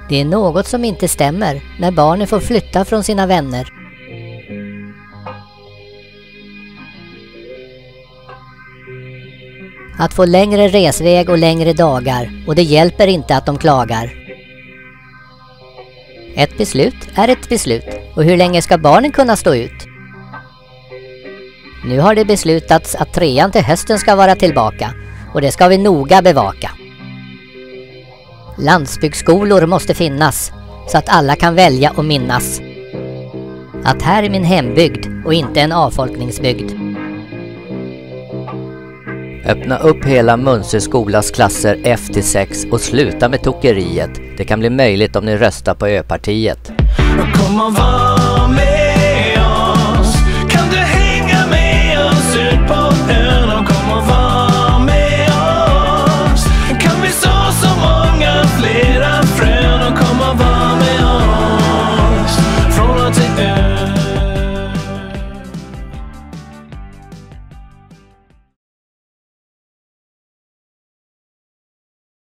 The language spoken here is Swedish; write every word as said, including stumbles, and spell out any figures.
Det är något som inte stämmer när barnen får flytta från sina vänner. Att få längre resväg och längre dagar, och det hjälper inte att de klagar. Ett beslut är ett beslut, och hur länge ska barnen kunna stå ut? Nu har det beslutats att trean till hösten ska vara tillbaka, och det ska vi noga bevaka. Landsbygdsskolor måste finnas, så att alla kan välja och minnas att här är min hembygd och inte en avfolkningsbygd. Öppna upp hela Munsö skolas klasser F till sex och sluta med tokeriet. Det kan bli möjligt om ni röstar på Ö-partiet.